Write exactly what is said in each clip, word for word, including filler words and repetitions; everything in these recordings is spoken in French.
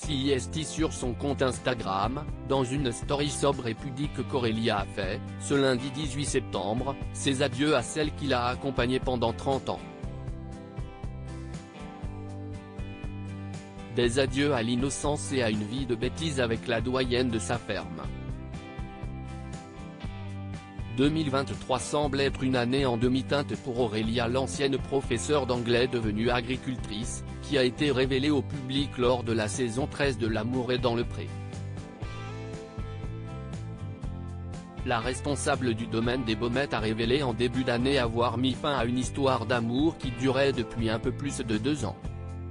C S T sur son compte Instagram, dans une story sobre et pudique qu'Aurélia a fait, ce lundi dix-huit septembre, ses adieux à celle qui l'a accompagnée pendant trente ans. Des adieux à l'innocence et à une vie de bêtise avec la doyenne de sa ferme. deux mille vingt-trois semble être une année en demi-teinte pour Aurélia, l'ancienne professeure d'anglais devenue agricultrice, qui a été révélée au public lors de la saison treize de L'amour est dans le pré. La responsable du domaine des Baumettes a révélé en début d'année avoir mis fin à une histoire d'amour qui durait depuis un peu plus de deux ans.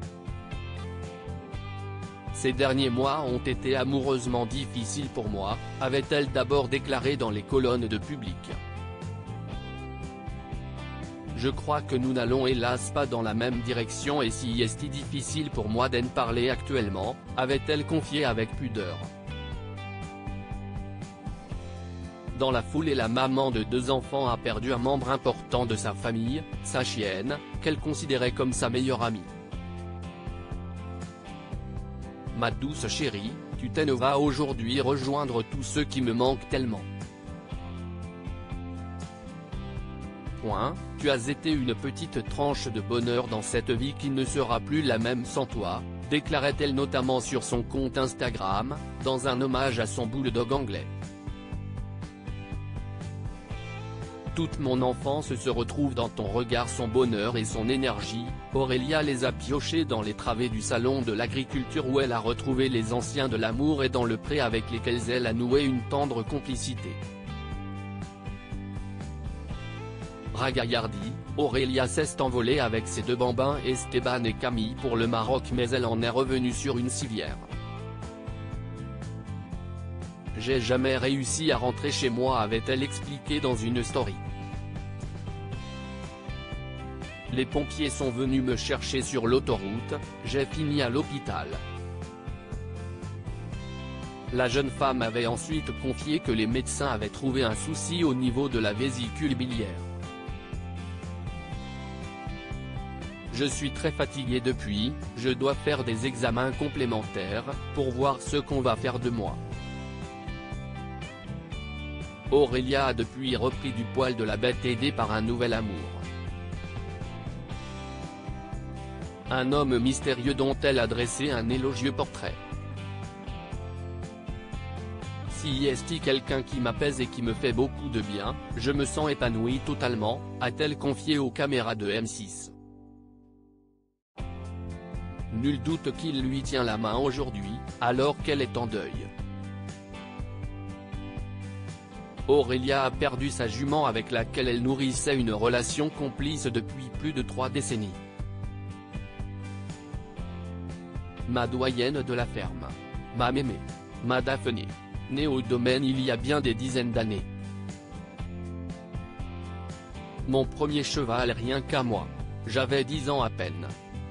Ces derniers mois ont été amoureusement difficiles pour moi, avait-elle d'abord déclaré dans les colonnes de Public. Je crois que nous n'allons hélas pas dans la même direction et si est difficile pour moi d'en parler actuellement, avait-elle confié avec pudeur. Dans la foulée, la maman de deux enfants a perdu un membre important de sa famille, sa chienne, qu'elle considérait comme sa meilleure amie. Ma douce chérie, tu t'en vas aujourd'hui rejoindre tous ceux qui me manquent tellement. Point, tu as été une petite tranche de bonheur dans cette vie qui ne sera plus la même sans toi, déclarait-elle notamment sur son compte Instagram, dans un hommage à son bulldog anglais. Toute mon enfance se retrouve dans ton regard, son bonheur et son énergie. Aurélia les a piochés dans les travées du salon de l'agriculture où elle a retrouvé les anciens de L'amour est dans le pré avec lesquels elle a noué une tendre complicité. Ragaillardi, Aurélia s'est envolée avec ses deux bambins Esteban et Camille pour le Maroc, mais elle en est revenue sur une civière. J'ai jamais réussi à rentrer chez moi, avait-elle expliqué dans une story. Les pompiers sont venus me chercher sur l'autoroute, j'ai fini à l'hôpital. La jeune femme avait ensuite confié que les médecins avaient trouvé un souci au niveau de la vésicule biliaire. Je suis très fatiguée depuis, je dois faire des examens complémentaires, pour voir ce qu'on va faire de moi. Aurélia a depuis repris du poil de la bête, aidée par un nouvel amour. Un homme mystérieux dont elle a dressé un élogieux portrait. Si est quelqu'un qui m'apaise et qui me fait beaucoup de bien, je me sens épanouie totalement, a-t-elle confié aux caméras de M six. Nul doute qu'il lui tient la main aujourd'hui, alors qu'elle est en deuil. Aurélia a perdu sa jument avec laquelle elle nourrissait une relation complice depuis plus de trois décennies. Ma doyenne de la ferme. Ma mémé. Ma Daphné. Née au domaine il y a bien des dizaines d'années. Mon premier cheval rien qu'à moi. J'avais dix ans à peine.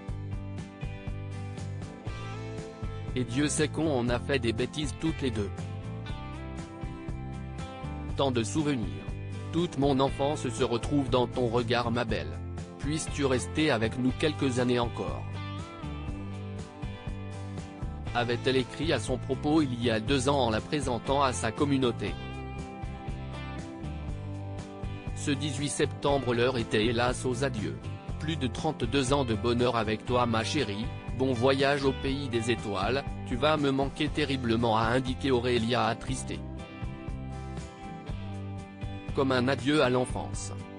Et Dieu sait qu'on en a fait des bêtises toutes les deux. Tant de souvenirs. Toute mon enfance se retrouve dans ton regard, ma belle. Puisses-tu rester avec nous quelques années encore. Avait-elle écrit à son propos il y a deux ans en la présentant à sa communauté. Ce dix-huit septembre, l'heure était hélas aux adieux. Plus de trente-deux ans de bonheur avec toi ma chérie, bon voyage au pays des étoiles, tu vas me manquer terriblement, a indiqué Aurélia attristée. Comme un adieu à l'enfance.